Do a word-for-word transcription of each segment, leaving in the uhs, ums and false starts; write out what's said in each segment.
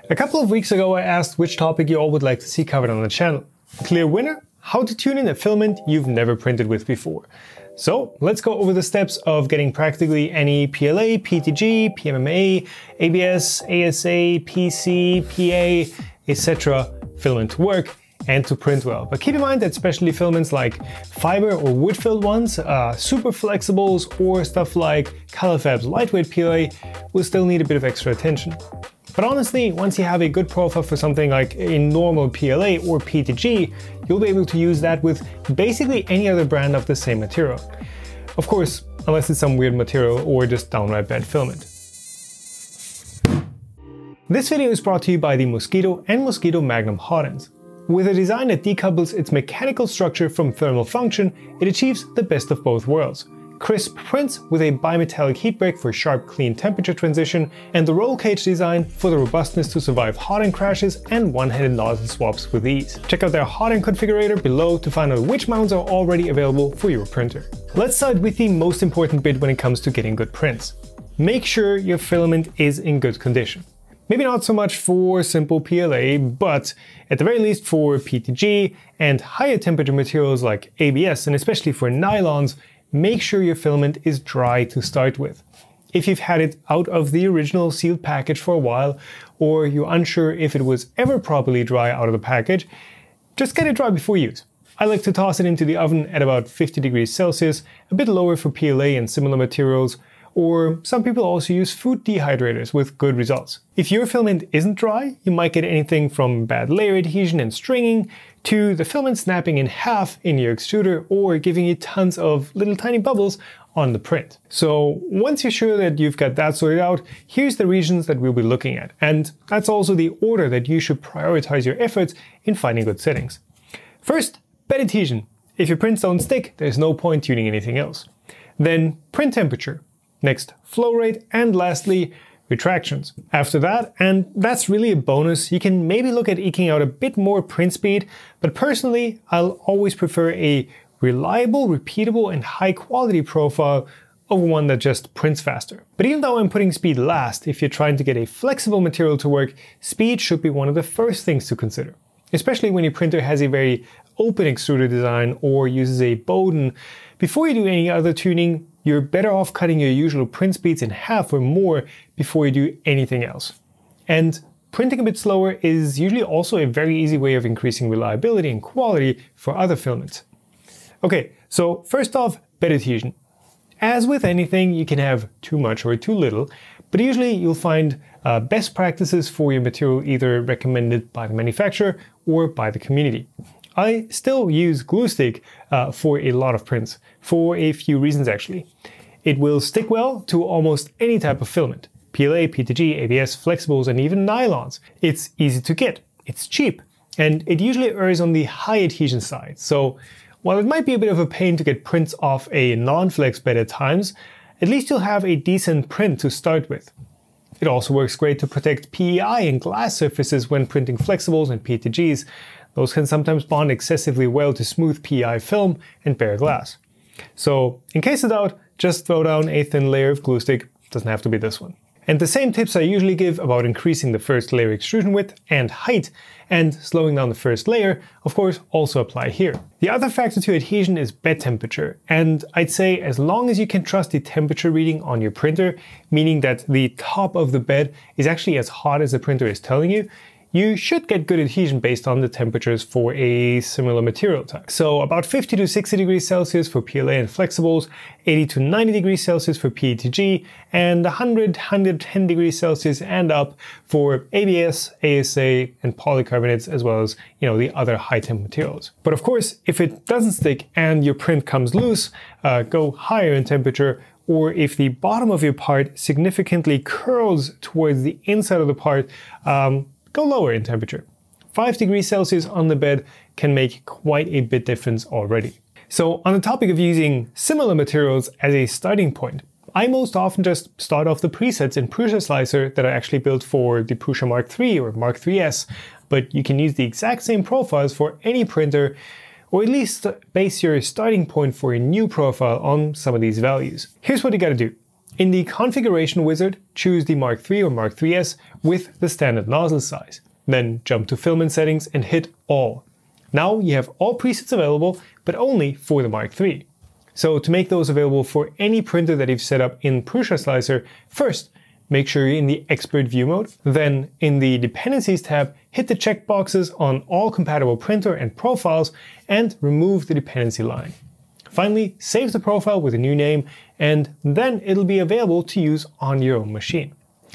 A couple of weeks ago I asked which topic you all would like to see covered on the channel. Clear winner? How to tune in a filament you've never printed with before. So let's go over the steps of getting practically any P L A, P T G, P M M A, A B S, A S A, P C, P A, et cetera filament to work and to print well. But keep in mind that specialty filaments like fiber or wood-filled ones, uh, super flexibles, or stuff like Califab's lightweight P L A will still need a bit of extra attention. But honestly, once you have a good profile for something like a normal P L A or P T G, you'll be able to use that with basically any other brand of the same material. Of course, unless it's some weird material or just downright bad filament. This video is brought to you by the Mosquito and Mosquito Magnum hot ends. With a design that decouples its mechanical structure from thermal function, it achieves the best of both worlds. Crisp prints with a bimetallic heat break for sharp, clean temperature transition, and the roll cage design for the robustness to survive hot end crashes and one-handed nozzle swaps with ease. Check out their hot end configurator below to find out which mounts are already available for your printer. Let's start with the most important bit when it comes to getting good prints. Make sure your filament is in good condition. Maybe not so much for simple P L A, but at the very least for P T G and higher temperature materials like A B S, and especially for nylons, make sure your filament is dry to start with. If you've had it out of the original sealed package for a while, or you're unsure if it was ever properly dry out of the package, just get it dry before use. I like to toss it into the oven at about fifty degrees Celsius, a bit lower for P L A and similar materials, or some people also use food dehydrators with good results. If your filament isn't dry, you might get anything from bad layer adhesion and stringing, to the filament snapping in half in your extruder or giving you tons of little tiny bubbles on the print. So once you're sure that you've got that sorted out, here's the regions that we'll be looking at. And that's also the order that you should prioritize your efforts in finding good settings. First, bed adhesion. If your prints don't stick, there's no point tuning anything else. Then print temperature. Next, flow rate, and lastly, retractions. After that, and that's really a bonus, you can maybe look at eking out a bit more print speed, but personally, I'll always prefer a reliable, repeatable, and high quality profile over one that just prints faster. But even though I'm putting speed last, if you're trying to get a flexible material to work, speed should be one of the first things to consider. Especially when your printer has a very open extruder design or uses a Bowden. Before you do any other tuning, you're better off cutting your usual print speeds in half or more before you do anything else. And printing a bit slower is usually also a very easy way of increasing reliability and quality for other filaments. Okay, so first off, bed adhesion. As with anything, you can have too much or too little, but usually you'll find uh, best practices for your material either recommended by the manufacturer or by the community. I still use glue stick uh, for a lot of prints, for a few reasons actually. It will stick well to almost any type of filament. P L A, P T G, A B S, flexibles, and even nylons. It's easy to get, it's cheap, and it usually errs on the high adhesion side. So while it might be a bit of a pain to get prints off a non-flex bed at times, at least you'll have a decent print to start with. It also works great to protect P E I and glass surfaces when printing flexibles and P T Gs. Those can sometimes bond excessively well to smooth P E I film and bare glass. So in case of doubt, just throw down a thin layer of glue stick, doesn't have to be this one. And the same tips I usually give about increasing the first layer extrusion width and height and slowing down the first layer, of course, also apply here. The other factor to adhesion is bed temperature, and I'd say as long as you can trust the temperature reading on your printer, meaning that the top of the bed is actually as hot as the printer is telling you, you should get good adhesion based on the temperatures for a similar material type. So about fifty to sixty degrees Celsius for P L A and flexibles, eighty to ninety degrees Celsius for P T G, and one hundred to one hundred ten degrees Celsius and up for A B S, A S A, and polycarbonates, as well as, you know, the other high temp materials. But of course, if it doesn't stick and your print comes loose, uh, go higher in temperature, or if the bottom of your part significantly curls towards the inside of the part, um, go lower in temperature. five degrees Celsius on the bed can make quite a bit difference already. So on the topic of using similar materials as a starting point, I most often just start off the presets in Prusa Slicer that are actually built for the Prusa Mark three or Mark three S, but you can use the exact same profiles for any printer, or at least base your starting point for a new profile on some of these values. Here's what you gotta do. In the configuration wizard, choose the Mark three or Mark three S with the standard nozzle size. Then jump to filament settings and hit all. Now you have all presets available, but only for the Mark three. So to make those available for any printer that you've set up in Prusa Slicer, first, make sure you're in the expert view mode. Then in the dependencies tab, hit the checkboxes on all compatible printer and profiles and remove the dependency line. Finally, save the profile with a new name and then it'll be available to use on your own machine.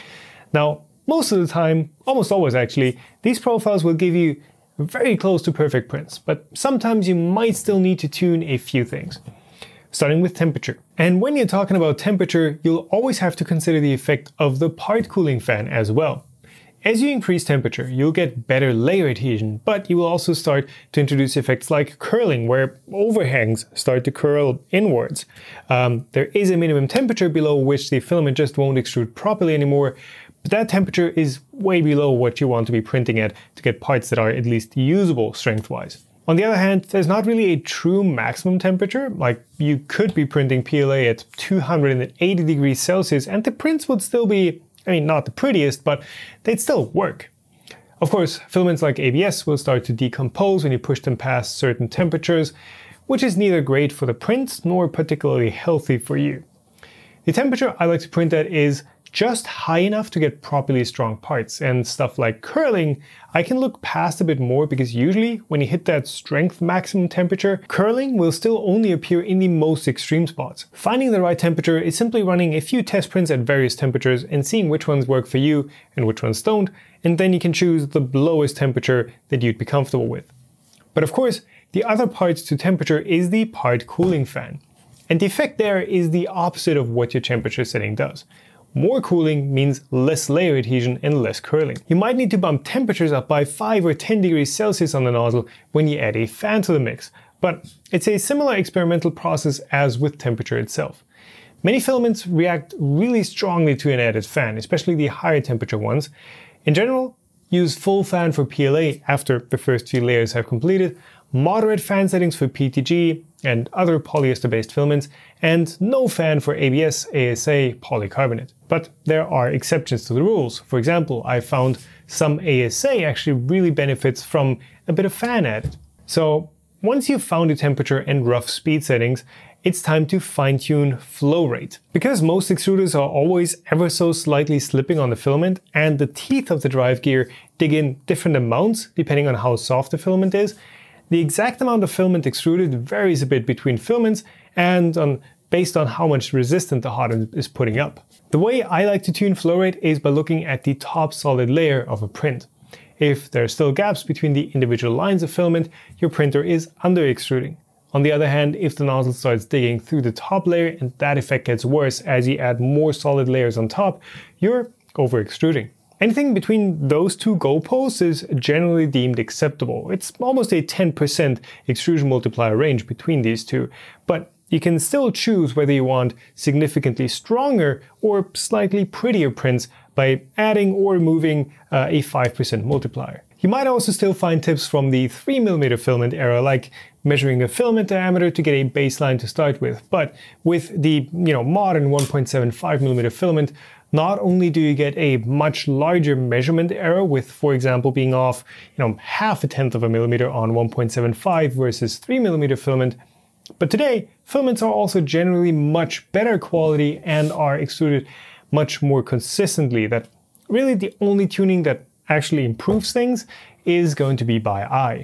Now, most of the time, almost always actually, these profiles will give you very close to perfect prints, but sometimes you might still need to tune a few things. Starting with temperature. And when you're talking about temperature, you'll always have to consider the effect of the part cooling fan as well. As you increase temperature, you'll get better layer adhesion, but you will also start to introduce effects like curling, where overhangs start to curl inwards. Um, there is a minimum temperature below which the filament just won't extrude properly anymore, but that temperature is way below what you want to be printing at to get parts that are at least usable strength-wise. On the other hand, there's not really a true maximum temperature. Like, you could be printing P L A at two hundred eighty degrees Celsius and the prints would still be, I mean, not the prettiest, but they'd still work. Of course, filaments like A B S will start to decompose when you push them past certain temperatures, which is neither great for the print nor particularly healthy for you. The temperature I like to print at is just high enough to get properly strong parts, and stuff like curling I can look past a bit more because usually when you hit that strength maximum temperature, curling will still only appear in the most extreme spots. Finding the right temperature is simply running a few test prints at various temperatures and seeing which ones work for you and which ones don't, and then you can choose the lowest temperature that you'd be comfortable with. But of course, the other part to temperature is the part cooling fan. And the effect there is the opposite of what your temperature setting does. More cooling means less layer adhesion and less curling. You might need to bump temperatures up by five or ten degrees Celsius on the nozzle when you add a fan to the mix, but it's a similar experimental process as with temperature itself. Many filaments react really strongly to an added fan, especially the higher temperature ones. In general, use full fan for P L A after the first few layers have completed, moderate fan settings for P T G and other polyester-based filaments, and no fan for A B S, A S A, polycarbonate. But there are exceptions to the rules. For example, I found some A S A actually really benefits from a bit of fan added. So once you've found the temperature and rough speed settings, it's time to fine-tune flow rate. Because most extruders are always ever so slightly slipping on the filament and the teeth of the drive gear dig in different amounts depending on how soft the filament is, the exact amount of filament extruded varies a bit between filaments and on, based on how much resistance the hot end is putting up. The way I like to tune flow rate is by looking at the top solid layer of a print. If there are still gaps between the individual lines of filament, your printer is under extruding. On the other hand, if the nozzle starts digging through the top layer and that effect gets worse as you add more solid layers on top, you're over extruding. Anything between those two goalposts is generally deemed acceptable. It's almost a ten percent extrusion multiplier range between these two, but you can still choose whether you want significantly stronger or slightly prettier prints by adding or removing uh, a five percent multiplier. You might also still find tips from the three millimeter filament era, like measuring a filament diameter to get a baseline to start with. But with the you know modern one point seven five millimeter filament, not only do you get a much larger measurement error with, for example, being off you know half a tenth of a millimeter on one point seven five versus three millimeter filament, but today filaments are also generally much better quality and are extruded much more consistently. That really the only tuning that actually improves things is going to be by eye.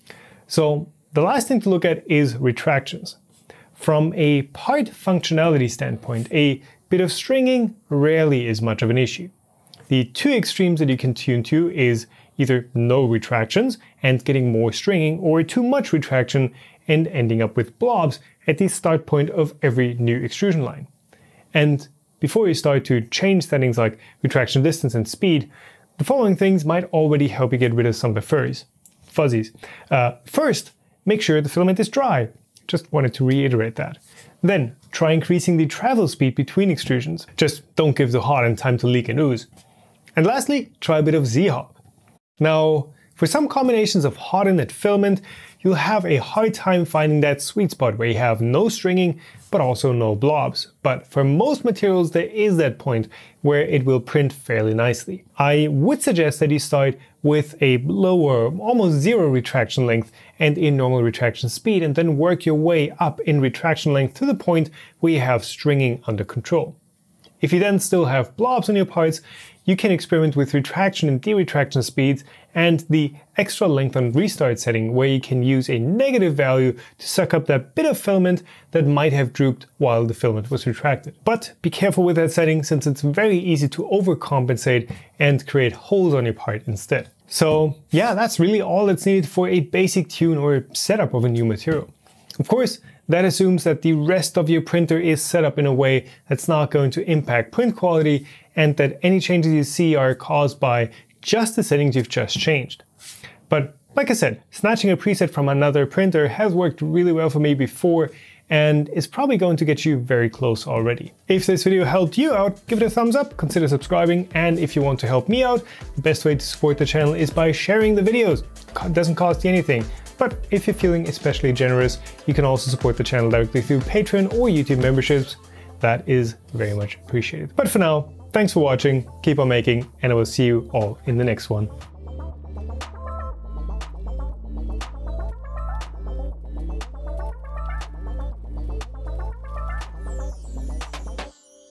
So the last thing to look at is retractions. From a part functionality standpoint, a bit of stringing rarely is much of an issue. The two extremes that you can tune to is either no retractions and getting more stringing, or too much retraction and ending up with blobs at the start point of every new extrusion line. And before you start to change settings like retraction distance and speed, the following things might already help you get rid of some of the furries, fuzzies. Uh, first, make sure the filament is dry. Just wanted to reiterate that. Then, try increasing the travel speed between extrusions. Just don't give the hot end time to leak and ooze. And lastly, try a bit of Z-hop. Now, for some combinations of hot end and filament, you'll have a hard time finding that sweet spot where you have no stringing, but also no blobs. But for most materials, there is that point where it will print fairly nicely. I would suggest that you start with a lower, almost zero retraction length and a normal retraction speed, and then work your way up in retraction length to the point where you have stringing under control. If you then still have blobs on your parts, you can experiment with retraction and de-retraction speeds and the extra length on restart setting, where you can use a negative value to suck up that bit of filament that might have drooped while the filament was retracted. But be careful with that setting, since it's very easy to overcompensate and create holes on your part instead. So yeah, that's really all that's needed for a basic tune or setup of a new material. Of course, that assumes that the rest of your printer is set up in a way that's not going to impact print quality, and that any changes you see are caused by just the settings you've just changed. But like I said, snatching a preset from another printer has worked really well for me before, and is probably going to get you very close already. If this video helped you out, give it a thumbs up, consider subscribing, and if you want to help me out, the best way to support the channel is by sharing the videos. It doesn't cost you anything. But if you're feeling especially generous, you can also support the channel directly through Patreon or YouTube memberships. That is very much appreciated. But for now, thanks for watching, keep on making, and I will see you all in the next one.